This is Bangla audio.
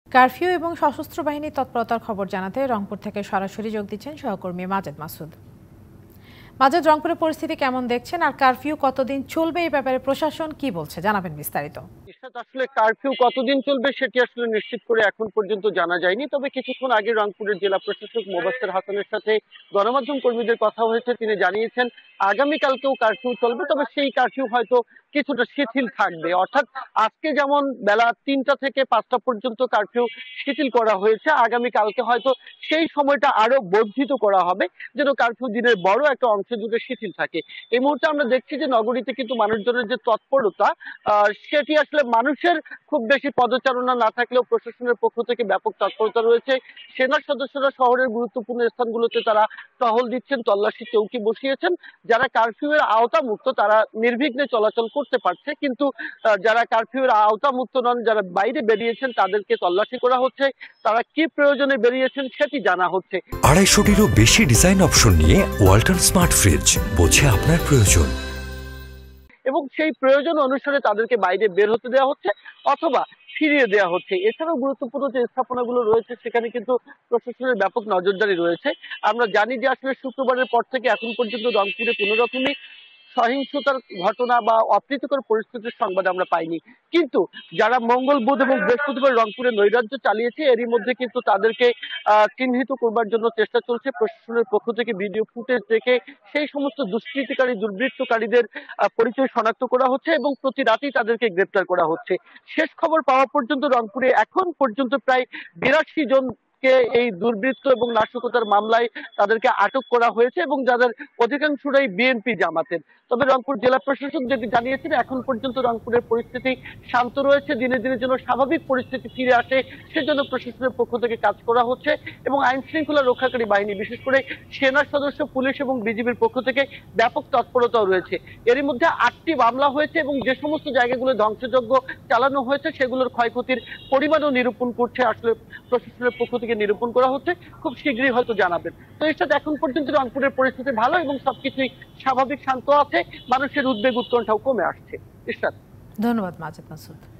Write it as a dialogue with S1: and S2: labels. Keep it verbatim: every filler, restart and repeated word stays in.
S1: কারফিউ এবং সশস্ত্র বাহিনীর তৎপরতার খবর জানাতে রংপুর থেকে সরাসরি যোগ দিচ্ছেন সহকর্মী মাজেদ মাসুদ। মাজেদ, রংপুরের পরিস্থিতি কেমন দেখছেন আর কারফিউ কতদিন চলবে এই ব্যাপারে প্রশাসন কি বলছে, জানাবেন বিস্তারিত।
S2: আসলে কারফিউ কতদিন চলবে সেটি আসলে নিশ্চিত করে এখন পর্যন্ত জানা যায়নি, তবে কিছুক্ষণ আগে রংপুরের জেলা প্রশাসক মোবাশ্বের হাসানের সাথে গণমাধ্যম কর্মীদের কথা হয়েছে। তিনি জানিয়েছেন আগামীকালকেও কারফিউ চলবে, তবে সেই কারফিউ হয়তো কিছুটা শিথিল থাকবে। অর্থাৎ আজকে যেমন বেলা তিনটা থেকে পাঁচটা পর্যন্ত কারফিউ শিথিল করা হয়েছে, আগামীকালকে হয়তো সেই সময়টা আরো বর্ধিত করা হবে, যেন কারফিউ দিনের বড় একটা অংশ জুড়ে শিথিল থাকে। এই মুহূর্তে আমরা দেখছি যে নগরীতে কিন্তু মানুষজনের যে তৎপরতা আহ সেটি আসলে মানুষের খুব বেশি পদচারণা না থাকলেও প্রশাসনের পক্ষ থেকে ব্যাপক তৎপরতা রয়েছে। সেনা সদস্যরা শহরের গুরুত্বপূর্ণ স্থানগুলোতে তারা টহল দিচ্ছেন, তল্লাশি চৌকি বসিয়েছেন। যারা কারফিউ এর আওতা মুক্ত তারা নির্বিঘ্নে চলাচল করতে পারছে, কিন্তু যারা কারফিউ এর আওতা মুক্ত নন, যারা বাইরে বেরিয়েছেন তাদেরকে তল্লাশি করা হচ্ছে। তারা কি প্রয়োজনে বেরিয়েছেন সেটি জানা হচ্ছে।
S3: আড়াইশোটিরও বেশি ডিজাইন অপশন নিয়ে ওয়ালটন স্মার্ট ফ্রিজ, বোঝে আপনার প্রয়োজন
S2: এবং সেই প্রয়োজন অনুসারে তাদেরকে বাইরে বের হতে দেওয়া হচ্ছে অথবা ফিরিয়ে দেওয়া হচ্ছে। এছাড়াও গুরুত্বপূর্ণ যে স্থাপনাগুলো রয়েছে সেখানে কিন্তু প্রশাসনের ব্যাপক নজরদারি রয়েছে। আমরা জানি যে আসলে শুক্রবারের পর থেকে এখন পর্যন্ত রংপুরে কোনো রকমই সহিংসতার ঘটনা বা অপ্রীতিকর পরিস্থিতির সংবাদ আমরা পাইনি, কিন্তু যারা মঙ্গল বুধ এবং বৃহস্পতিবার রংপুরে নৈরাজ্য চালিয়েছে এরই মধ্যে কিন্তু তাদেরকে আহ চিহ্নিত করবার জন্য চেষ্টা চলছে। প্রশাসনের পক্ষ থেকে ভিডিও ফুটেজ দেখে সেই সমস্ত দুষ্কৃতিকারী দুর্বৃত্তকারীদের পরিচয় শনাক্ত করা হচ্ছে এবং প্রতি রাতেই তাদেরকে গ্রেপ্তার করা হচ্ছে। শেষ খবর পাওয়া পর্যন্ত রংপুরে এখন পর্যন্ত প্রায় বিরাশি জন এই দুর্বৃত্ত এবং নাশকতার মামলায় তাদেরকে আটক করা হয়েছে এবং যাদের অধিকাংশরাই বিএনপি জামাতের। তবে রংপুর জেলা প্রশাসক যেটি জানিয়েছেন এখন পর্যন্ত রংপুরের পরিস্থিতি শান্ত রয়েছে। দিনে দিনে যেন স্বাভাবিক পরিস্থিতি ফিরে আসে সেজন্য প্রশাসনের পক্ষ থেকে কাজ করা হচ্ছে এবং আইন শৃঙ্খলা রক্ষাকারী বাহিনী বিশেষ করে সেনা সদস্য, পুলিশ এবং বিজিবির পক্ষ থেকে ব্যাপক তৎপরতাও রয়েছে। এরই মধ্যে আটটি মামলা হয়েছে এবং যে সমস্ত জায়গাগুলো ধ্বংসযজ্ঞ চালানো হয়েছে সেগুলোর ক্ষয়ক্ষতির পরিমাণও নিরূপণ করছে আসলে প্রশাসনের পক্ষ থেকে নিরূপণ করা হচ্ছে। খুব শীঘ্রই হয়তো জানাবেন। তো এর সাথে এখন পর্যন্ত রংপুরের পরিস্থিতি ভালো এবং সবকিছুই স্বাভাবিক শান্ত আছে, মানুষের উদ্বেগ উৎকণ্ঠাও কমে আসছে।
S1: ধন্যবাদ মাজেদ মাসুদ।